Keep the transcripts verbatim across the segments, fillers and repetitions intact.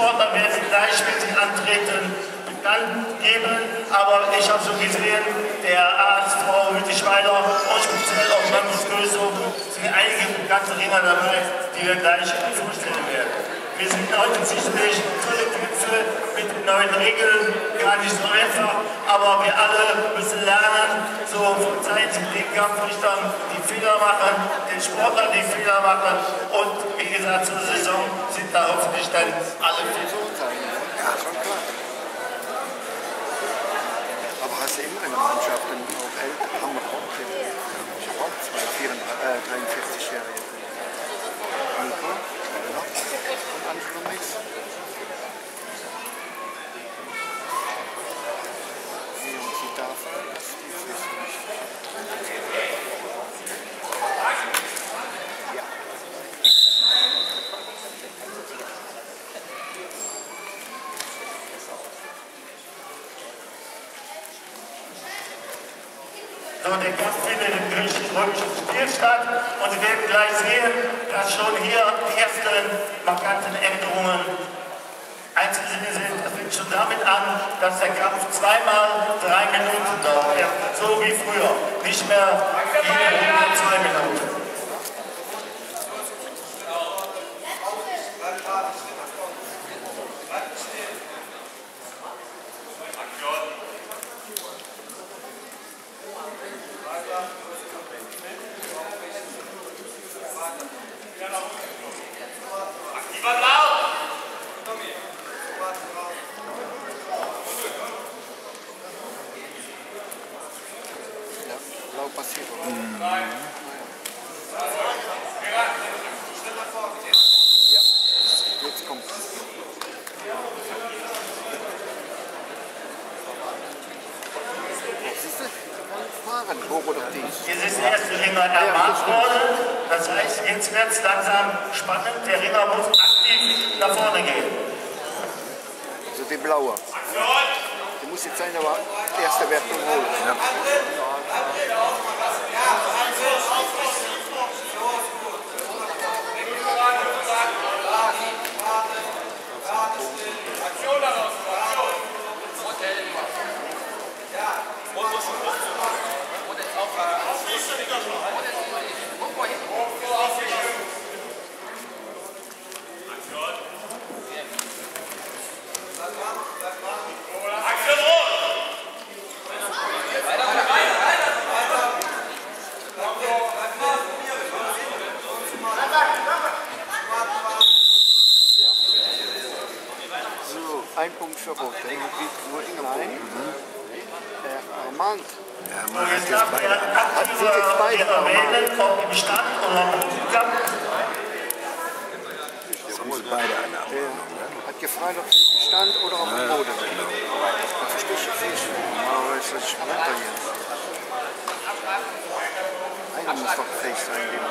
Sportler werden gleich mit sich antreten, bekannt geben, aber ich habe so gesehen, der Arzt, Frau Witte-Schweiler und speziell auch Magnus Gößo, sind einige bekannte Ringer dabei, die wir gleich vorstellen werden. Wir sind heute sicherlich tolle Kämpfe mit den neuen Regeln, gar nicht so einfach, aber wir alle müssen lernen, so verzeihen Sie den Kampfrichtern, die Fehler machen, den Sportlern, die Fehler machen und wie gesagt, zur Saison sind da hoffentlich dann alle fit. Ja, schon klar. Aber hast du immer in der Mannschaft auch älter, haben wir auch Kinder. Ich habe auch zwei dreiundvierzig-Jährige. Nico, ja, und andere nichts. Wie uns die Tafel, das ist die Füße nicht. Ja. So, der Kampf findet im griechisch-römischen Stil statt und wir werden gleich sehen, dass schon hier die ersten markanten Änderungen einzusehen sind. Das fängt schon damit an, dass der Kampf zweimal drei Minuten dauert, so wie früher, nicht mehr jede Runde zwei Minuten. Jetzt kommt es. Siehst du? Fahren, hoch oder tief. Jetzt ist der erste Ringer ermahnt worden. Das heißt, jetzt wird es langsam spannend. Der Ringer muss aktiv nach vorne gehen. Also die blaue. Die muss jetzt seine erste Wertung holen. Ja. Ein Punkt für Rot. Der kriegt nur Ingeborg. Mhm. Der Armand. Ja, man hat jetzt beide. Hat sich jetzt beide Armand. Ob im Stand oder im Rundgang. Das haben beide eine Armand. Hat gefragt, ob sie im Stand oder auf dem Boden sind. Das verstehe ich jetzt nicht. Normalerweise ist es runter hier. Einer muss doch fähig sein, den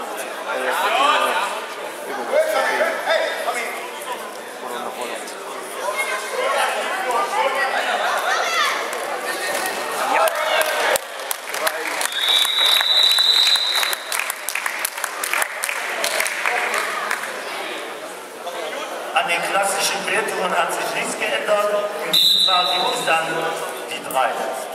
Überwurf zu gehen. Oder eine Rolle. An den klassischen Wertungen hat sich nichts geändert. In diesem Fall gibt es dann die drei.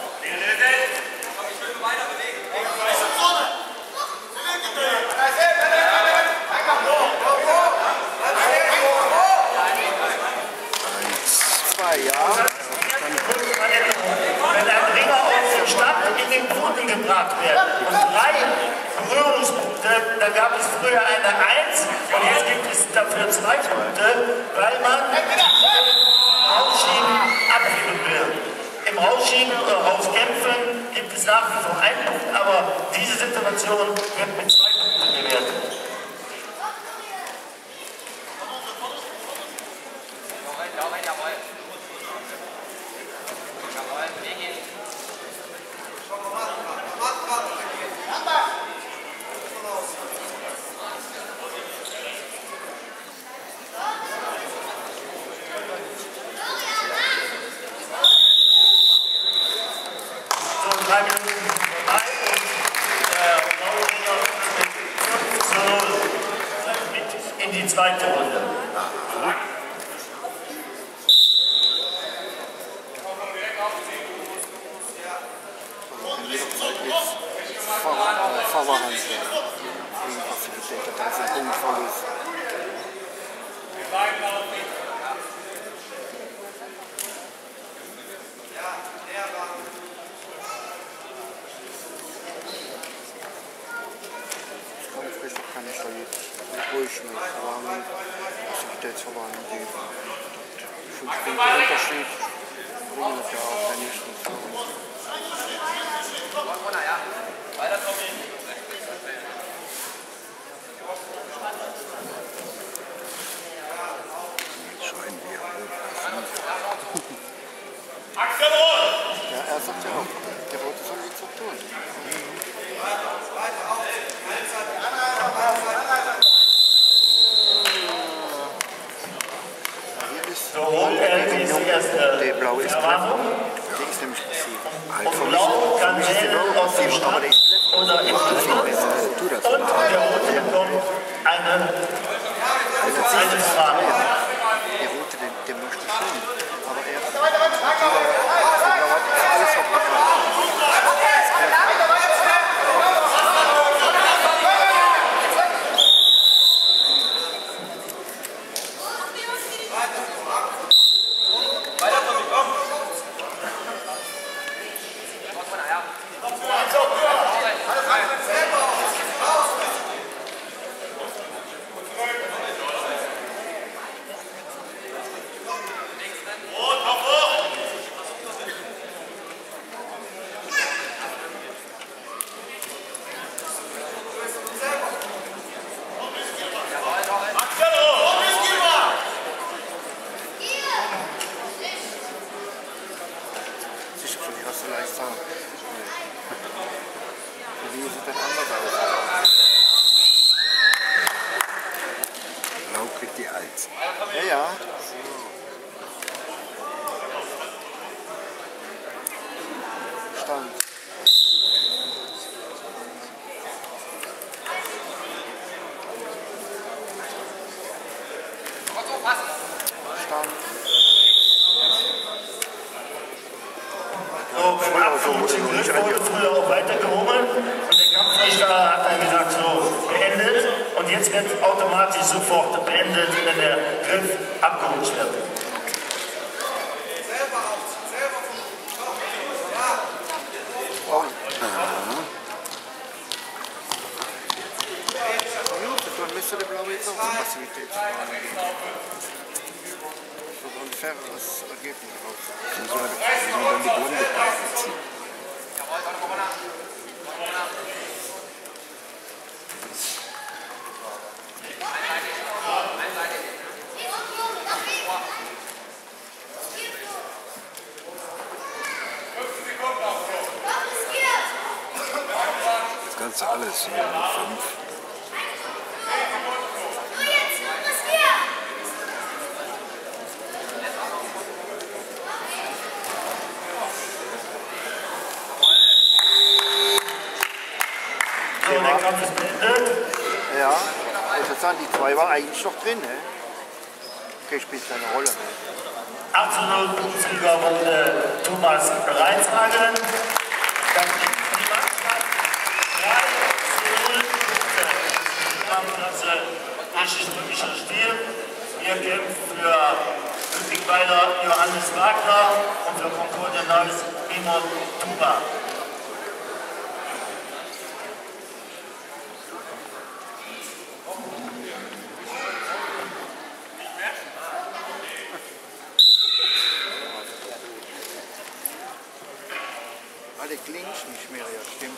Zwei, ja. Wenn ein Ringer aus dem Stand in den Boden gebracht wird und drei Berührungspunkte, da gab es früher eine Eins und jetzt gibt es dafür zwei Punkte, weil man Rausschieben abheben will. Im Rausschieben oder Rauskämpfen gibt es nach wie vor einen Punkt, aber diese Situation wird mit zwei Punkten bewertet. Drei Minuten vorbei und der Blauringer mit fünf zu null in die zweite Runde. jederzeit jetzt Fahrerhand werden. Wegen Passivität, da ist ein Punktverlust. Kampfrichter kann ich da jetzt ruhig mit Verwarnung, Passivitätsverwarnung geben. Fünf Punkte Unterschied bringen das ja auch der nächsten Führung. Scheinen wir aufpassen. Ja, er sagt ja auch, der wollte so nichts zu tun. So hoch er ist die erste Der blaue ist Erwartung. Der ist nämlich passiv. Und blau kann wählen aus dem Stand oder im Anfang. Tu das. Und der Rote bekommt eine Einzelfrage. Der Rote, den, den möchte ich schon. Aber er der Blaue hat alles abgefragt. Sicher, von dir hast du leicht sagen. Wie sieht das anders aus? Blau kriegt die Eins. Ja, ja. Stand. Stand. So, beim abflutschen Griff wurde früher auch weitergehoben und der Kampfrichter hat dann gesagt, so, beendet und jetzt wird automatisch sofort beendet, wenn der Griff abgerutscht wird. Oh. Aha. Dann müsste der Blaue jetzt auch eine Passivitätsverwarnung geben. So ein faires Ergebnis raus. Dann soll er dann die blonde Karte ziehen. Das Ganze alles hier mit fünf. So, der Kampf ist beendet. Ja, ich würde sagen, die zwei war eigentlich noch drin. Ne? Okay, spielt keine Rolle mehr. acht zu null Bundesliga wurde Thomas Reinshagen. Dann gibt die Mannschaft drei zu null Punkte. Kampfklasse richtig mögliches Spiel. Wir kämpfen für Ludwig Weiler, Johannes Wagner und für Concordia Neuss Imon Tuba. Alle Clinch nicht mehr, ja, stimmt.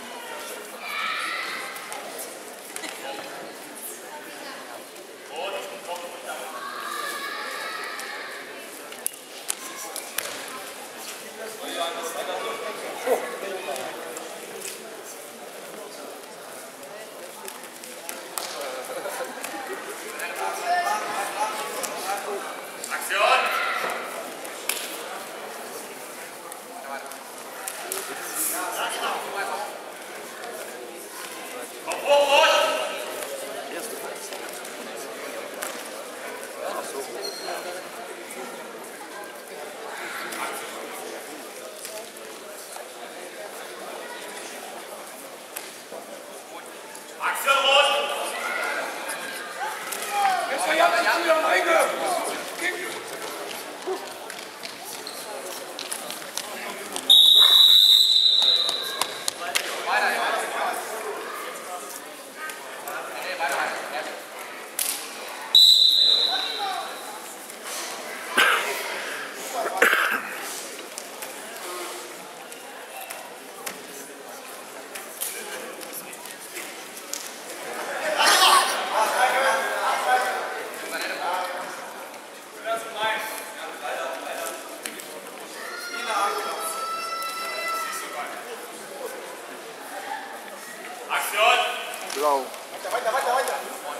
Blau. Weiter, weiter, weiter.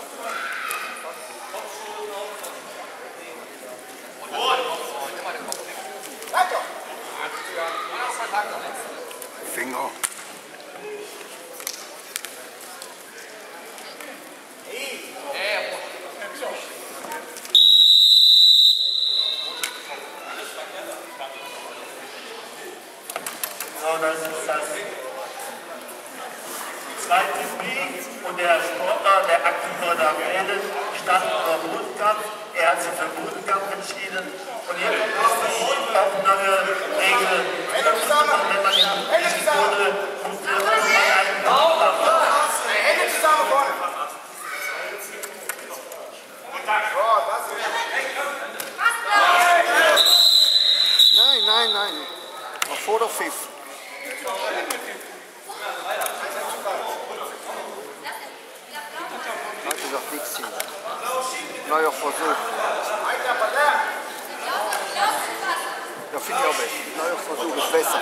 Finger. So, das ist das zweite Spiel und der Sportler, der aktive da redet, stand unter Bodenkampf. Er hat sich für Bodenkampf entschieden und hier kommt auch die neue Regel. Wenn man in die Boden muss man einen Kampf machen. Hände zusammen vorne. Nein, nein, nein. Noch vor der Pfiff. Heute doch nichts hin. Neuer Versuch. Ja, finde ich auch besser. Neuer Versuch ist besser.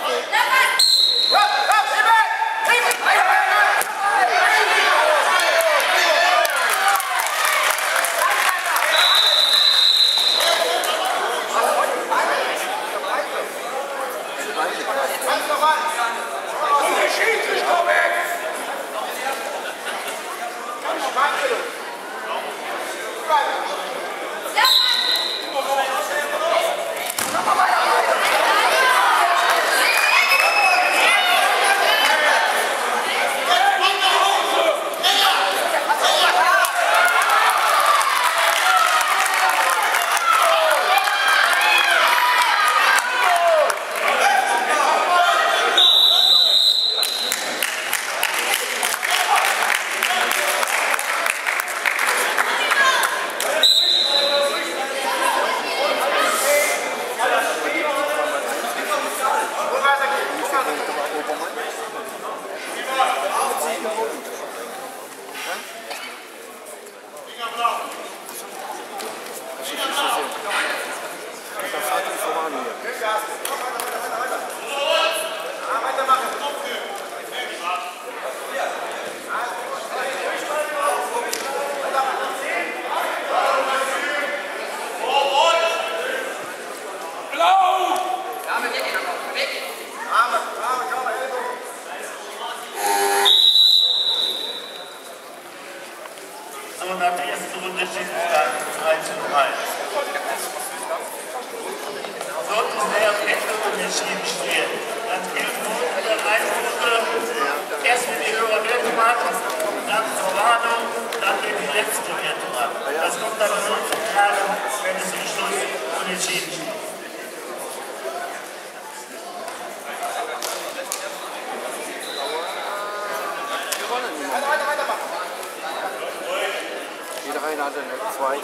So, nach der ersten Runde steht es dann drei zu drei. Sollte es der Ende unentschieden stehen, dann gilt nur in der Reihenfolge erst mit die höhere Wertung machen, dann zur Warnung, dann die letzte Wertung ab. Das kommt dann nur zum Tragen, wenn es im Schluss unentschieden steht. Jeder eine hat eine zwei.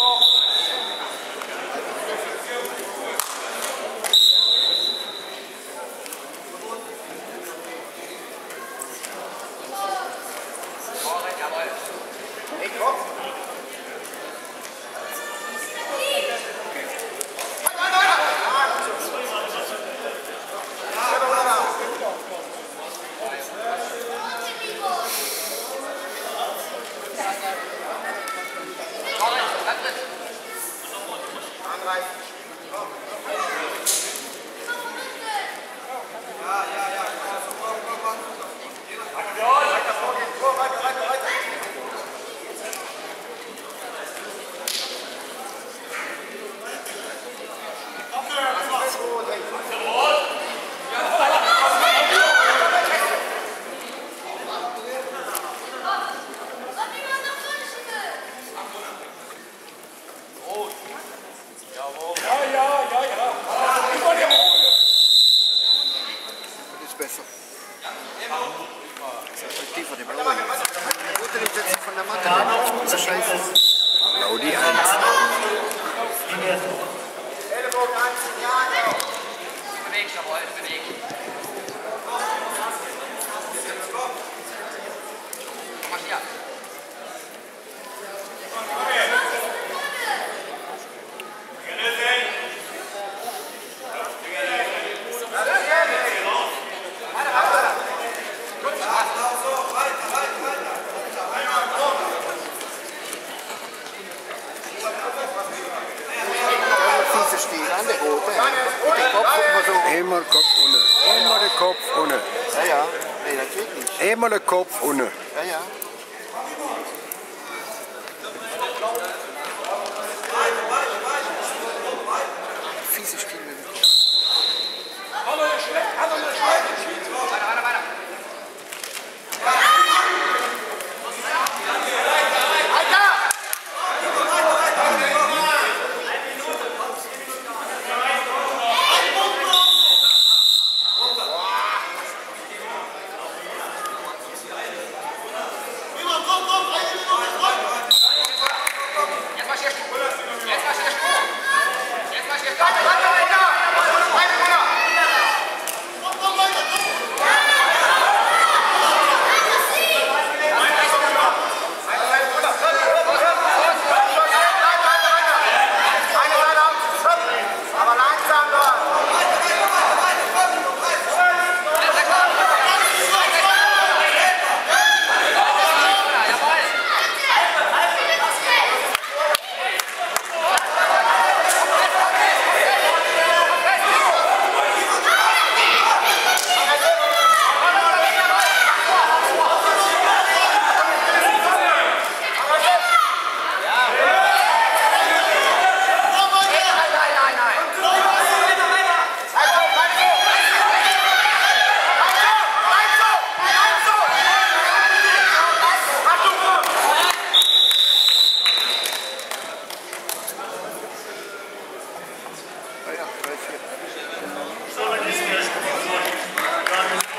Besser. Das ist effektiver, die Blaue. Eine gute Umsetzung von der Matte. Das ist scheiße. Blau die eins. Ellenbogen anziehen, ja, ja. Bewegt, jawohl, bewegt. Komm mal hier. Ja, ja. Nee, das geht nicht. Einmal den Kopf unten. Ja, ja. Fiese Stimme. Jetzt mal hier Schuhe. Jetzt mal hier Schuhe. Jetzt mal hier Schuhe. Weiter, weiter, weiter. Weiter, weiter. Eine Seite auf, aber langsam dort. So, wenn es mir spricht, dann ist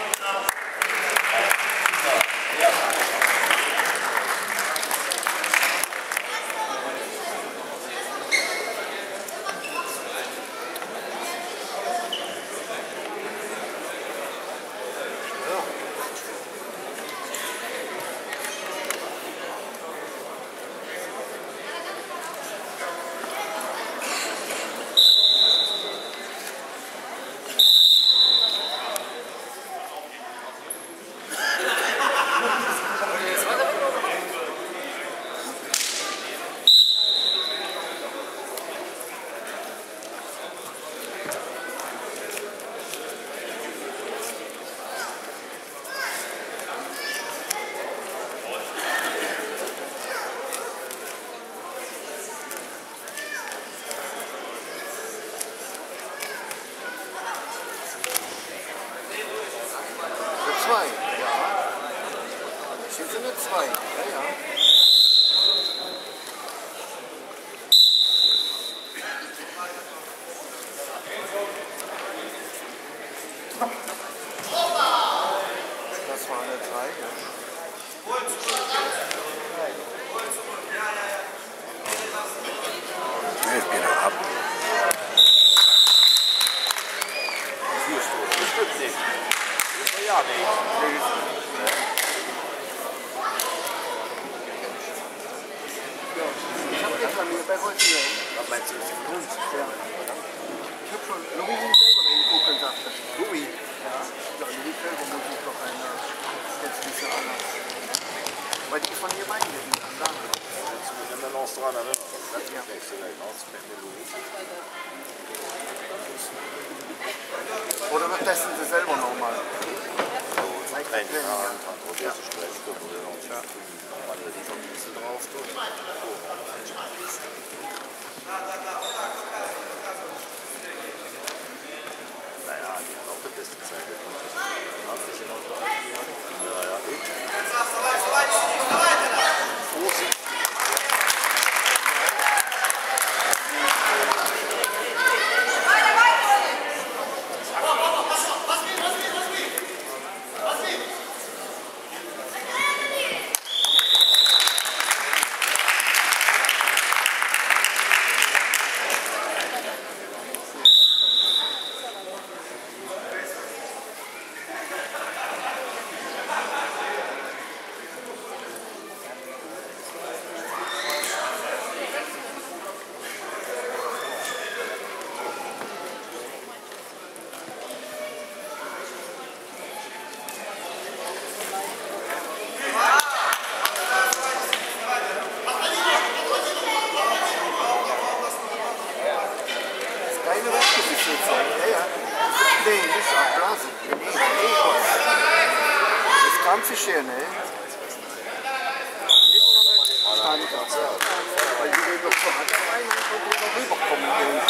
Zwei, ja. Sind sie nur zwei? Ja, ja. Das war eine drei, ja. Ich bin noch ab. Ja, nee. Ich habe jetzt bei mir bei heute hier. Was meinst du, das ist von uns? Ja. Ich habe schon Louis selber reingucken, sagte. Louis? Ja, ja, Louis selber muss ich doch eine. Jetzt nicht so anders. Weil die von hier meinen, die sind da. Kannst du mich immer noch dran erinnern? Das Ja. ist vielleicht auszunehmen, Louis. Oder wir testen sie selber nochmal. Nein, die Haaren kann probieren zu sprechen. Ja. Mal die Vergieße drauf tun. Naja, die haben auch die beste Zeit. Hat sich immer so. Ja, ja, gut. Vorsicht. Kampf ist hier, ne? Jetzt kann er Stand ab. Weil die gehen doch zur Hand rein und können noch rüberkommen.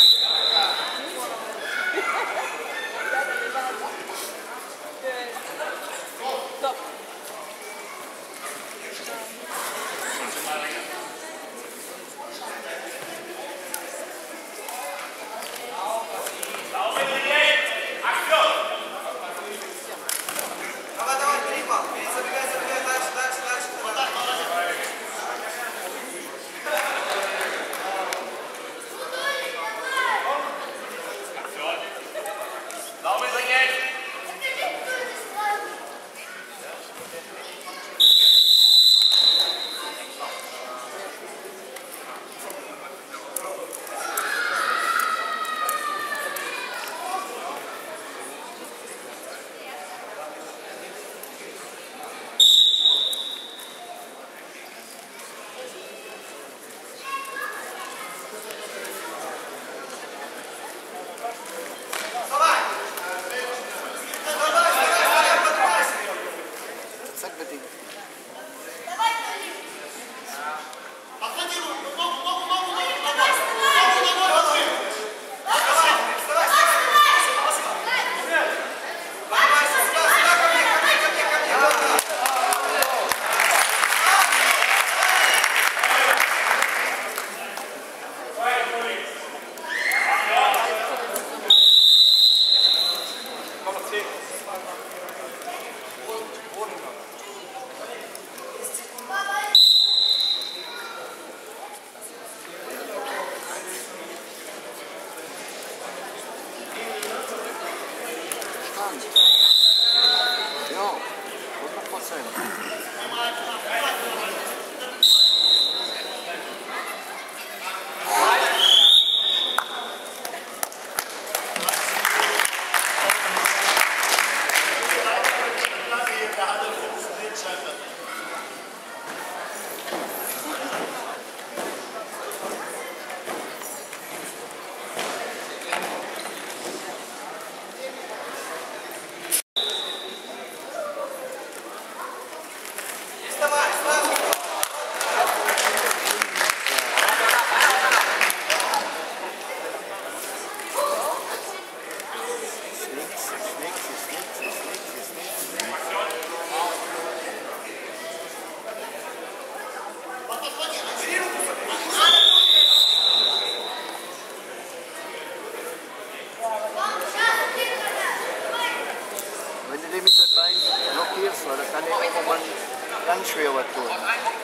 Da kann ich auch mal ganz schwer was tun.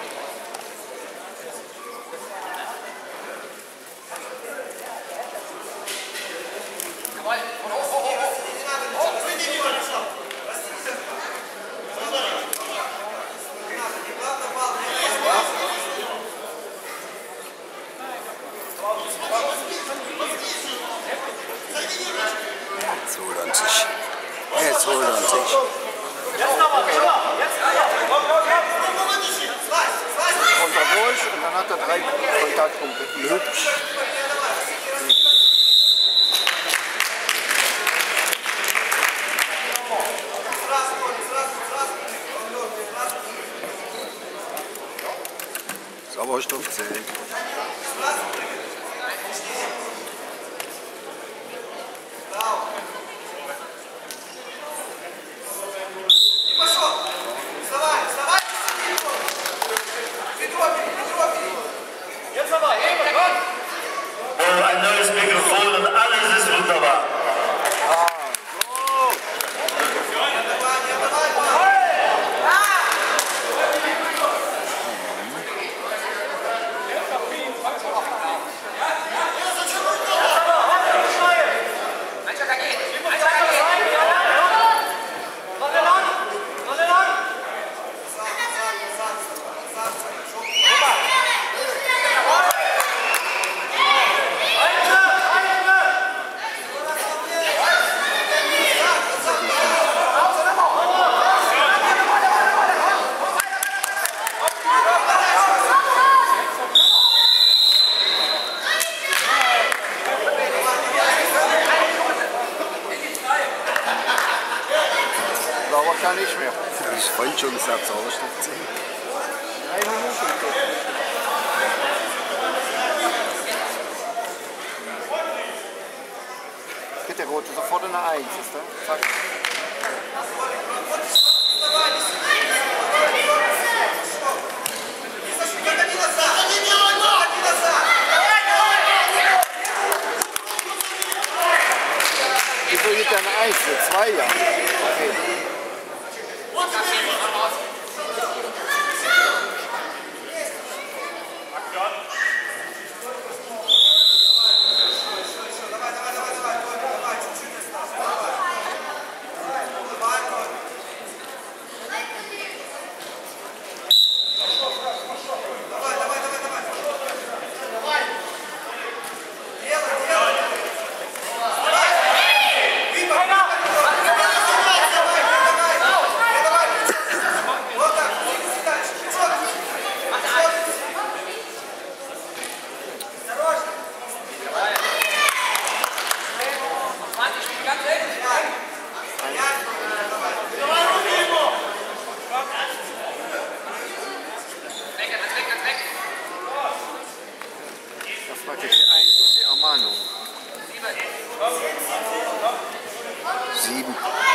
Jetzt holt er sich. Jetzt holt er sich. Kommt er durch und dann hat er drei Kontaktpunkte. Hübsch. Sauerstoff zählt. Ein neues Mikrofon und alles ist wunderbar. Ja. Das ist vorhin schon gesagt, das alles noch zehn. Drei Minuten. Geht der Rote sofort in eine Eins, ist der? Zack. Wieso geht der eine Eins? Für zwei Jahre. Okay. Das war die eins und die Ermahnung. Sieben.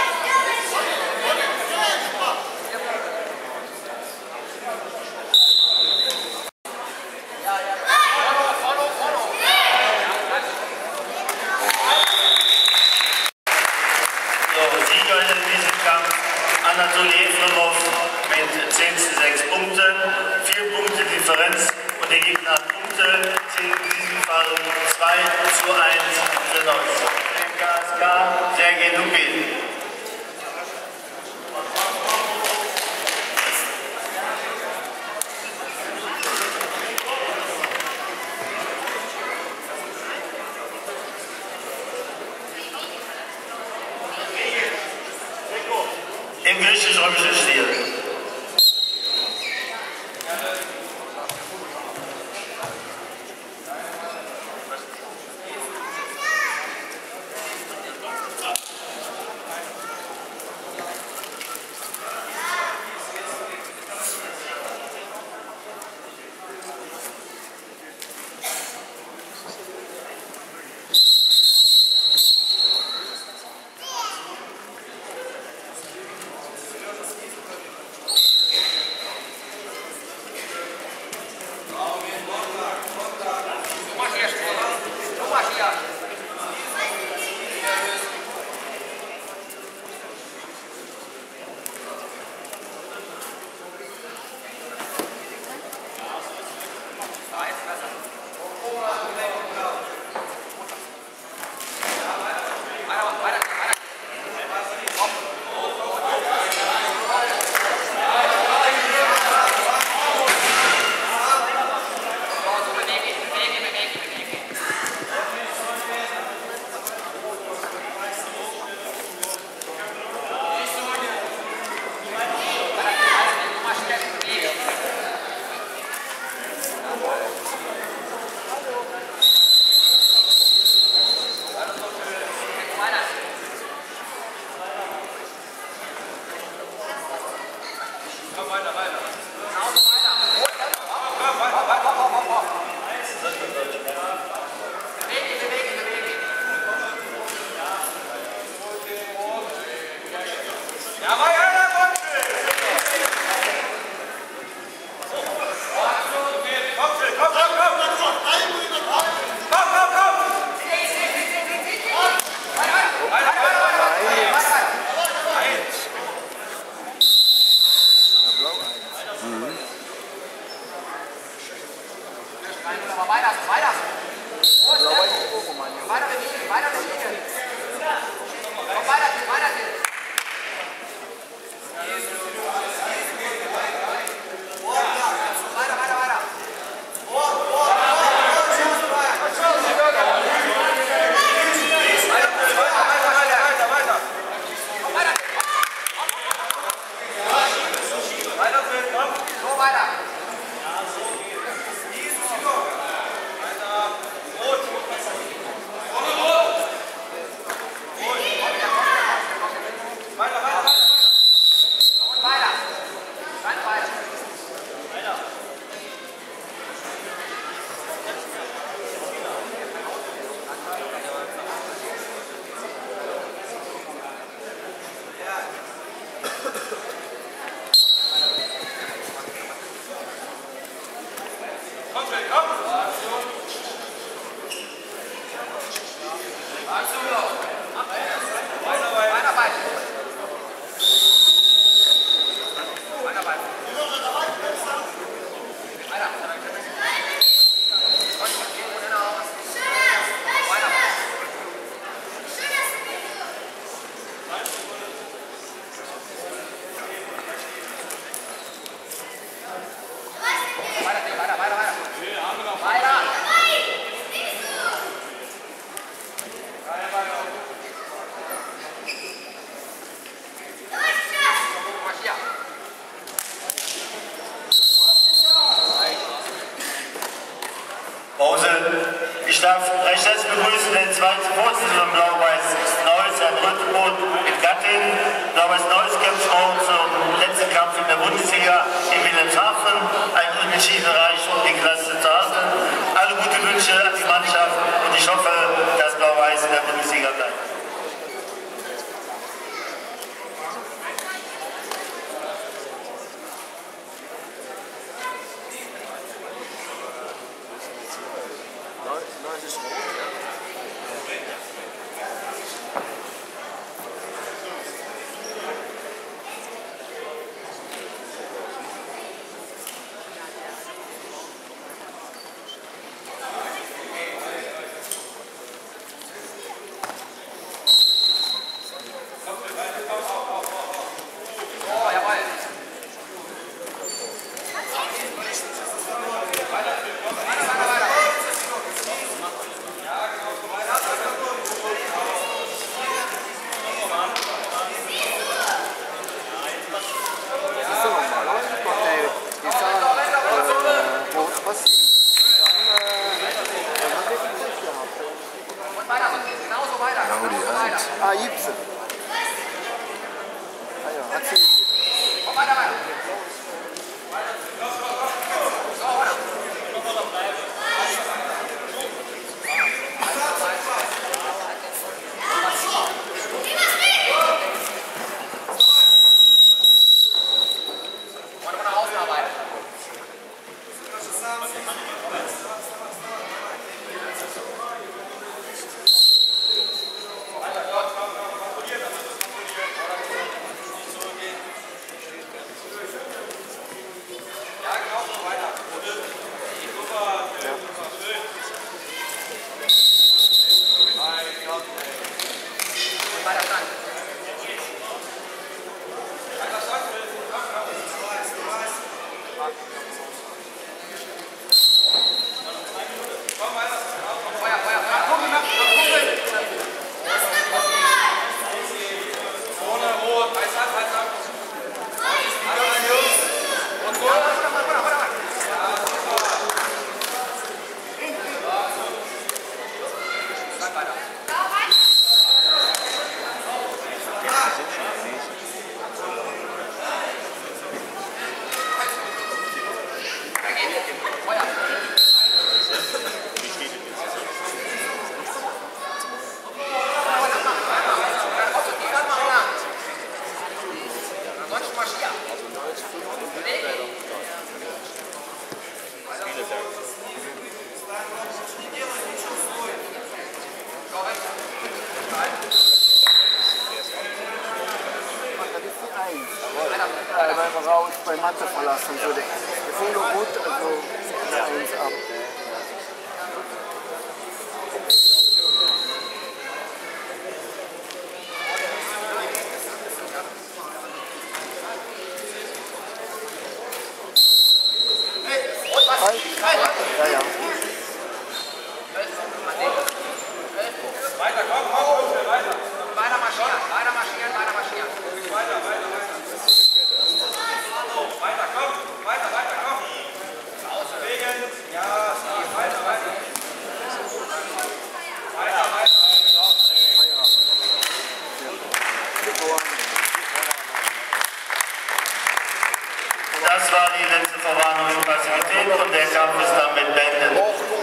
Sieger in diesem Kampf Anatoli Efremov mit zehn zu sechs Punkten, vier Punkte Differenz und der Gegner hat Punkte, sind in diesem Fall zwei zu eins für Neuss. M K S K Sergej Lupin. Im griechisch-römischen Stil. Blau eins. zweite Vorsitzende von Blau-Weiß Neuss, Herrn Rüttenbrot in Gatting. Blau-Weiß Neuss kämpft morgen zum letzten Kampf in der Bundesliga in Wilhelmshaven. Ein Unentschieden reicht, um die Klasse zu halten. Alle gute Wünsche an die Mannschaft und ich hoffe, dass Blau-Weiß in der Bundesliga bleibt. Ah, Ibsen. Ah ja, hat sie. Komm weiter, weiter. Wenn wir raus bei Mathe verlassen würde. Wir sind nur gut, also eins ab. Ja, ja. Weiter, komm, komm, weiter. Weiter marschieren, weiter marschieren, weiter marschieren. Weiter, weiter, weiter. Weiter, komm, weiter, weiter, komm. Bewegen, ja, weiter, weiter. Weiter, weiter. Das war die letzte Verwarnung in Passivität und der Kampf ist damit beendet.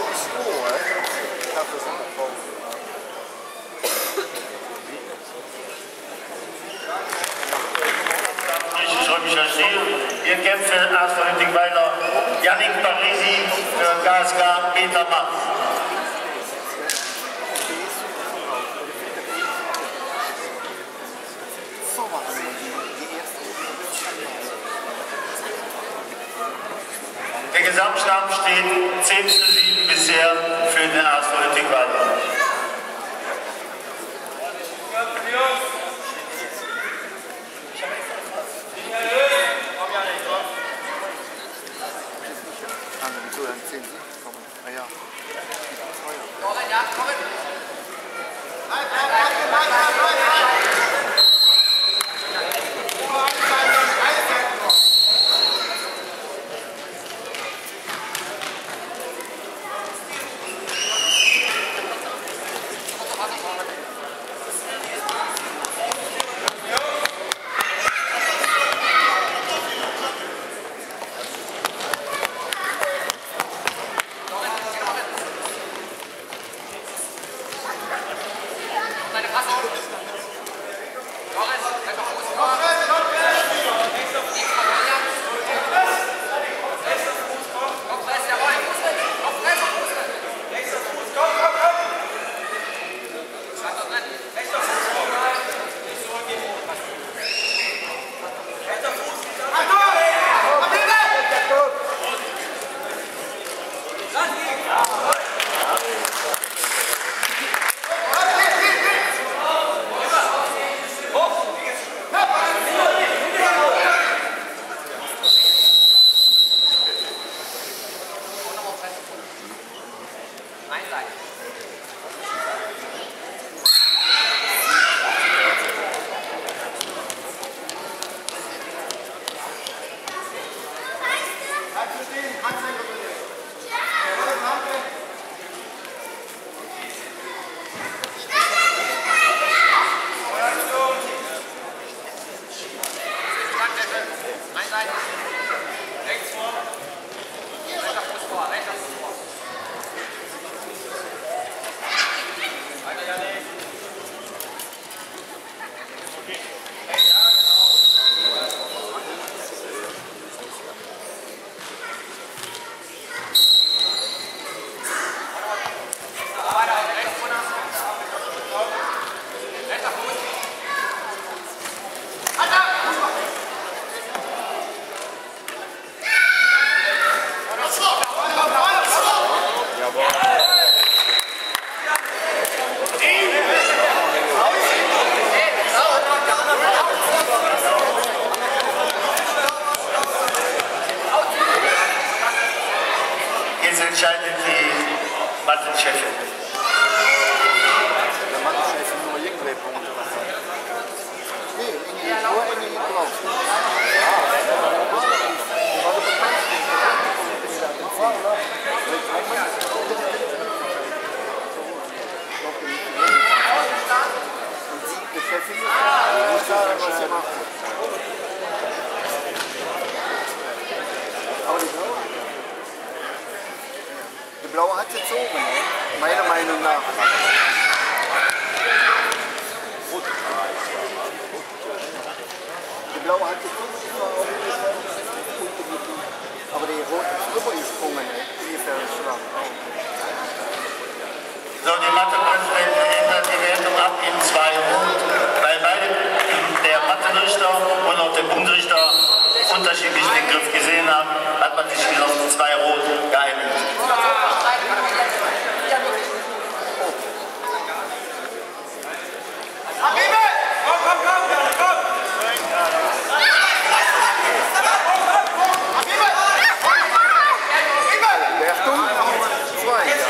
Römischer Stil. Hier kämpft für den Arzt von Hüttingweiler Yannick Parisi für K S K Peter Mann. Der Gesamtstand steht zehn zu sieben bisher für den Arzt von Hüttingweiler. entscheidet die Mathe-Chefin. Der Mathe-Chef nur irgendwie Punkte. Nee, irgendwie nur irgendwie drauf. Ja, und sie, die Chefin, die muss sagen, was sie macht. Aber die Blaue? Die Blaue hat sie gezogen, meiner Meinung nach. Die Blaue hat gezogen, aber die Rote ist drüber gesprungen, ungefähr schwach. So, die Mathe-Präsidentin ändert die Wertung ab in zwei Rot, weil beide, der Mathe-Richter und auch der Punktrichter, unterschiedlich den Griff gesehen haben, hat man sich wieder auf zwei Rot geeinigt. Wertung zwei, ja.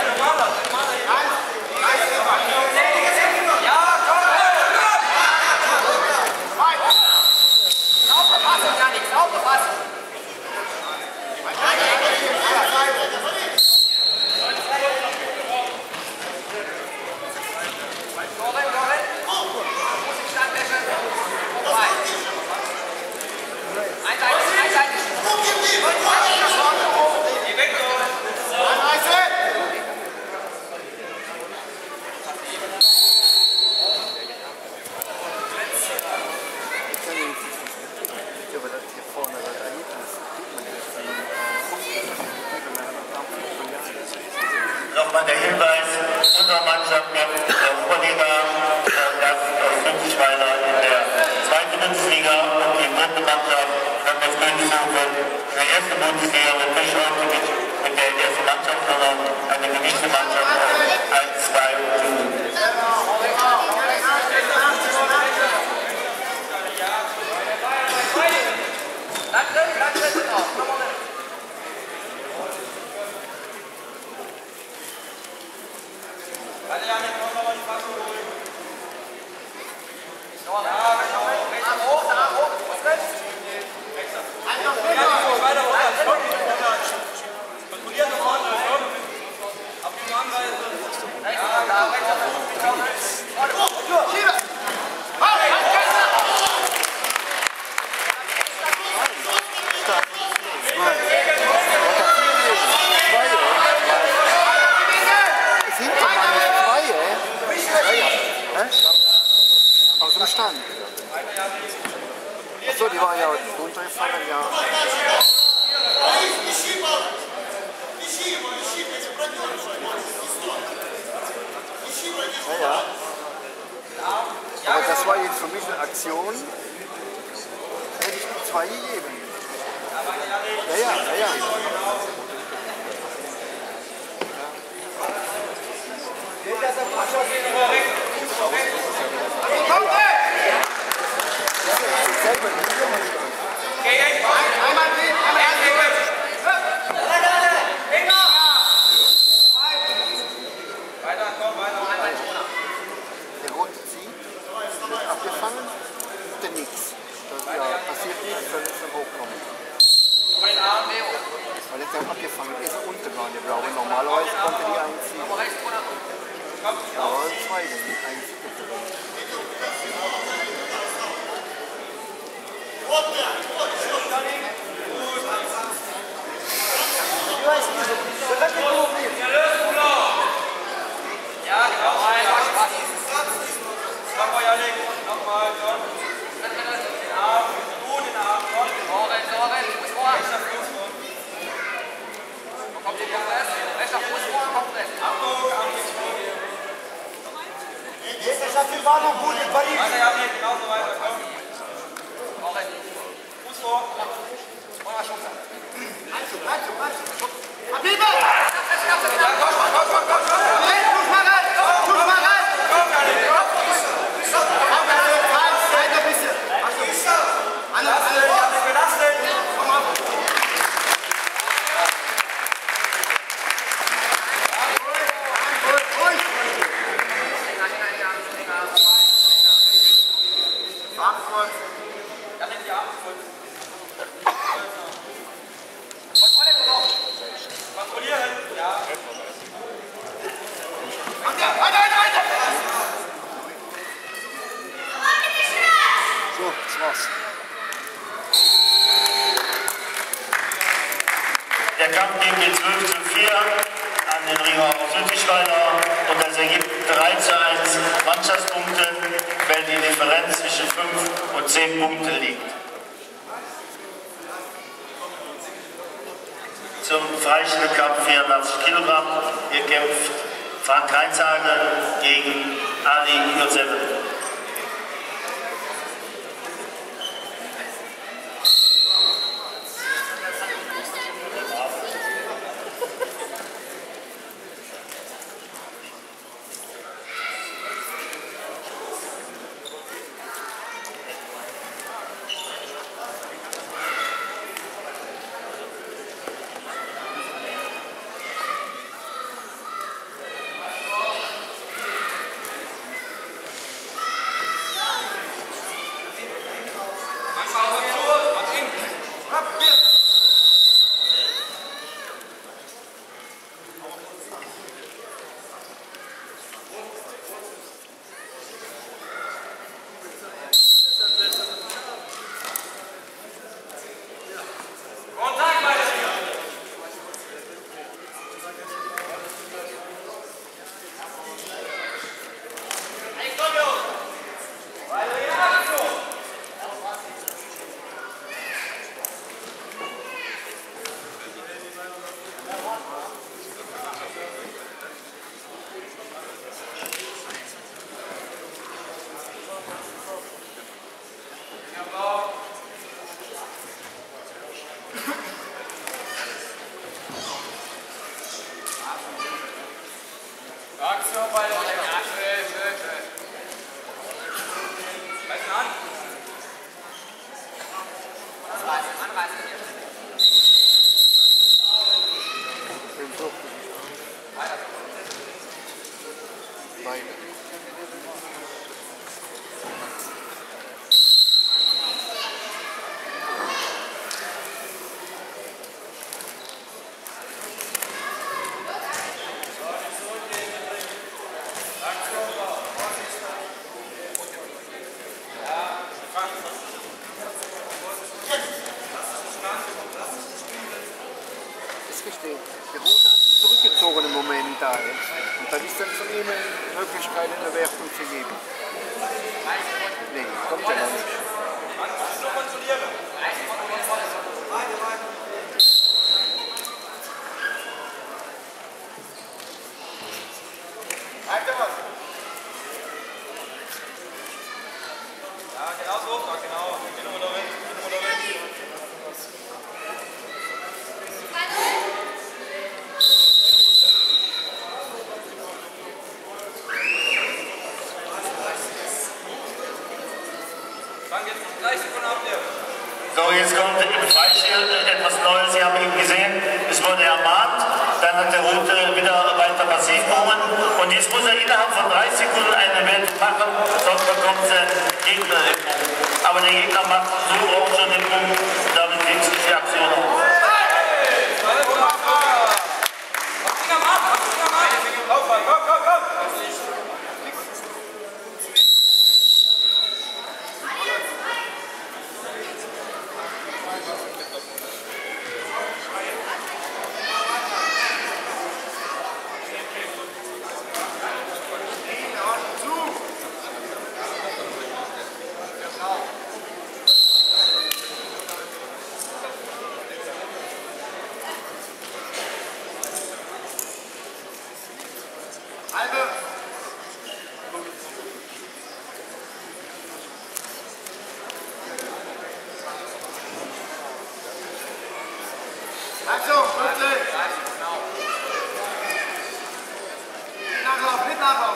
Nochmal der Hinweis, unsere Mannschaft hat der Vorleger das aus Münchweiler in der zweiten Bundesliga und die dritte Mannschaft hat das Münchhofen in der ersten Bundesliga mit nicht heute mit, mit der ersten Mannschaft, sondern eine gemischte Mannschaft eins, zwei und fünf. Aus dem Stand. Achso, die war ja runtergefallen, ja. Ja, ja. Aber das war jetzt für mich eine Aktion. Hätte ich zwei gegeben. Ja, ja, ja, ja. Der rote zieht, wird abgefangen, der nichts. Das ja, passiert nichts, dann ist er hochkommen. Weil jetzt dann abgefangen ist er unten war, der blaue. Normalerweise konnte die einziehen. Aber ein zweiter, eins bitte. Ich weiß nicht, so lange Problem. Ja, genau. Mach mal, Janik. Nochmal, John. Den Arm. Du, den Arm, John. Sorgen, Sorgen. Fuß vor. Rechter Fuß vor. Kommt die Kompress. Rechter Fuß vor, Kompress. Achtung, Achtung. Jetzt ist das die Warnung gut in Paris. Weiter, Janik. Genauso weiter. Komm. Fuß vor. Und mal Schubser. Anzug, Anzug, Anzug. Habiba! Ja, komm, komm, komm, komm, komm. Hey, guck mal rein! Guck mal rein! Komm, Janik. Komm, Seid ein bisschen. Alle, alle. Belastet. Komm mal. Der Kampf ging mit zwölf zu vier an den Ringer Südtischweiler und das ergibt drei zu eins Mannschaftspunkte, weil die Differenz zwischen fünf und zehn Punkte liegt. Zum Freistilkampf vierundachtzig Kilogramm. Hier kämpft Frank Heinzhagen gegen Ali Josef. Der Rote hat sich zurückgezogen im Moment da. Und dann ist dann von ihm eine Möglichkeit, eine Wertung zu geben. Nee, kommt ja noch nicht. Ja, genau so, genau. Genau da weg, genau da weg. So, jetzt kommt im Freistil etwas Neues. Sie haben ihn gesehen, es wurde ermahnt, dann hat der Rote wieder weiter passiv gekommen und jetzt muss er innerhalb von drei Sekunden eine Welt machen, sonst bekommt sein Gegner den Punkt. Aber der Gegner macht so auch schon den Punkt und damit kriegst du die Aktion auf. Achtung, fünfzehn! Nachlauf, mit Nachlauf!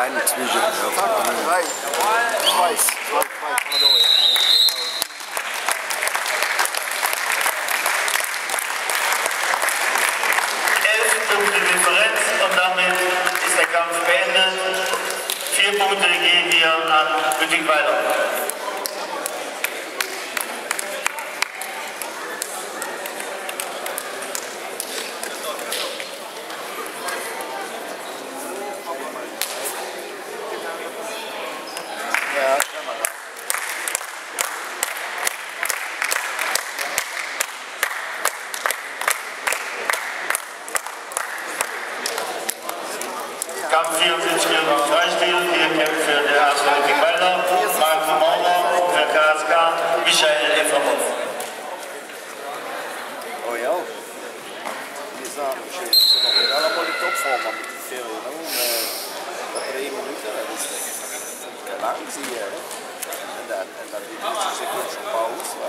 kleinen Zwischel. Drei, zwei, zwei, zwei, pardon. Elf Punkte Differenz und damit ist der Kampf beendet. Vier Punkte gehen hier an Lüttich-Weiler. Ja, schau mal. Kampf vierundsiebzig Minuten Freistil, hier kämpft für der A S Lüttich-Weiler, Marco Maurer und für K S K Michael Efferhoff. Oh ja. Die sagen, schön, das ist noch wieder einmal die Topform mit der Serie. Da drei Minuten, das ist keine lang sie, ja. Und dann, und dann die fünfzig Sekunden schon Pause, wa?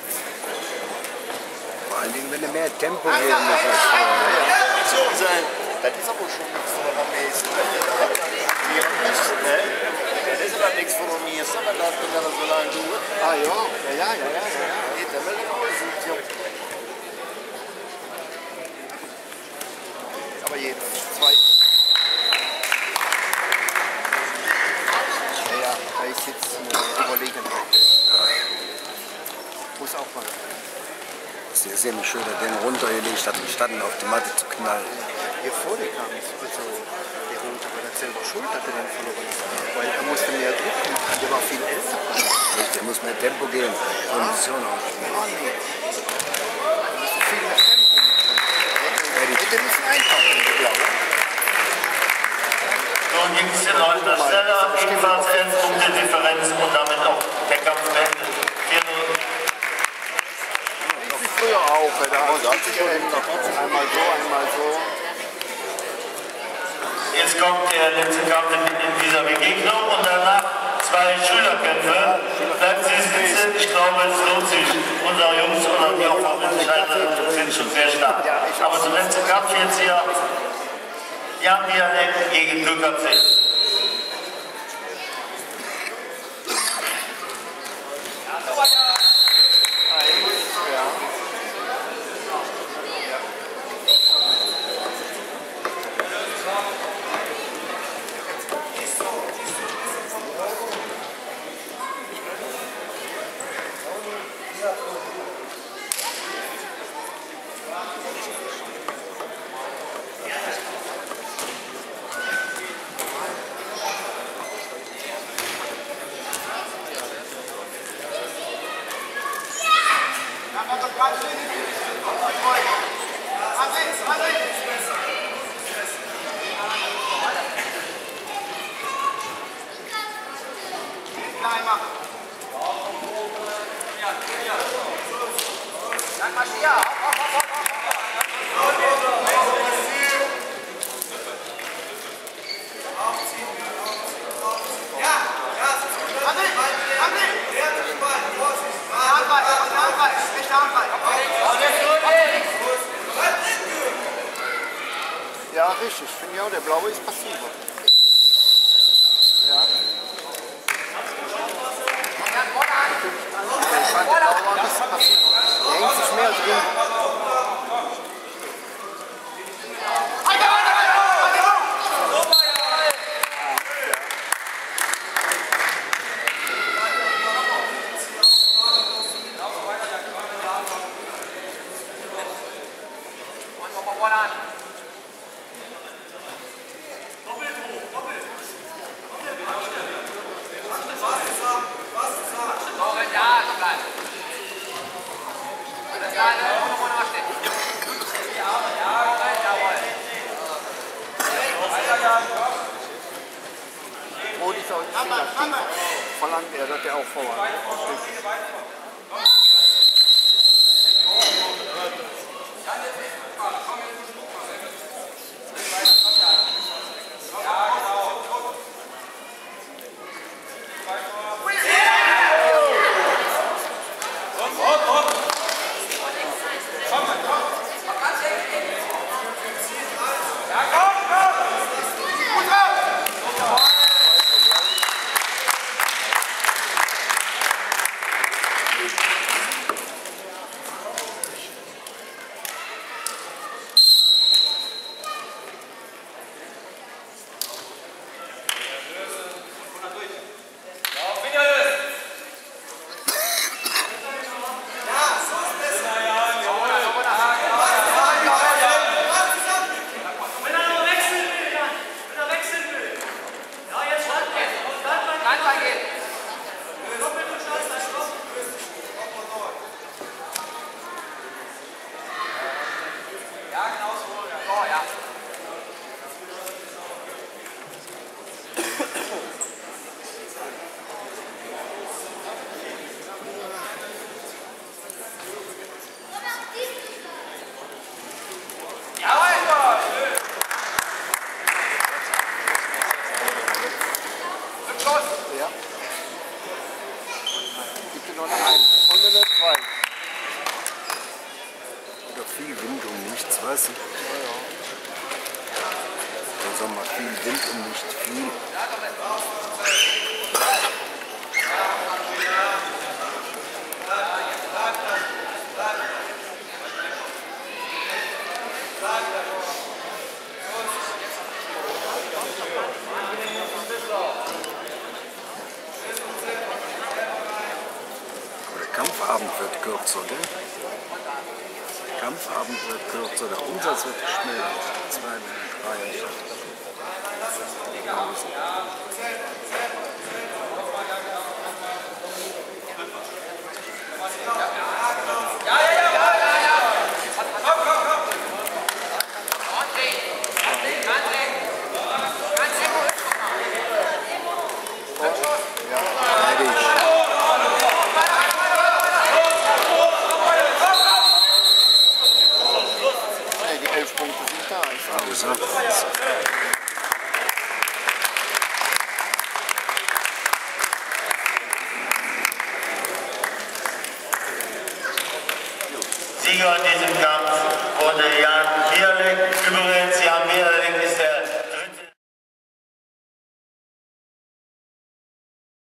Vor allen Dingen, wenn du mehr Tempo geben musst als vorher. So sein. Das ist aber schon nichts von der Mäßig. Das ist aber nichts von der Mäßig, aber das kann er so lange tun. Ah ja, ja, ja, ja, ja. Geht der will raus. Aber jeden. Zwei. Ja, ja, da ist jetzt eine Überlegenheit. Muss auch mal. Das ist nämlich schön, dass den runtergelegt hat, anstatt ihn auf die Matte zu knallen. Hier vorne kam es so der runter, weil er selber schuld hatte, den verloren hat. Weil er musste mehr drücken, der war viel älter. Richtig, der muss mehr Tempo gehen, Kondition ausspielen. Ah, nee. Er musste viel mehr Tempo machen. Hätte müssen einpacken, die Blaue. Nun gibt es den Leutnant Steller, ebenfalls elf Punkte Differenz und damit auch der Kampf beendet. vier null. Wie früher auch, da hat sich geändert. Einmal so, einmal so. Jetzt kommt der letzte Kampf in, in dieser Begegnung und danach zwei Schülerkämpfe. Bleiben Sie sitzen, ich glaube, es lohnt sich. Unsere Jungs oder die auch von Entscheidern sind schon sehr stark. Aber zum letzten Kampf jetzt hier, Jan Bianek gegen Lukas Zell. Ja, richtig. Ich finde ja, der Blaue ist passiver. Ja. Ich fand der Blaue war ein bisschen passiver. Der hängt sich mehr drin. Wo dieser Negativ verlangt er, dass er auch voran. Ja, komm, komm! Gut drauf! doch viel Wind um nichts, weißt du? Da sagen wir viel Wind um nicht viel. Der Kampfabend wird kürzer, gell? Der Kampfabend wird kürzer, der Umsatz wird schneller. Zwei Minuten, drei Minuten. Sieger in diesem Kampf wurde Jan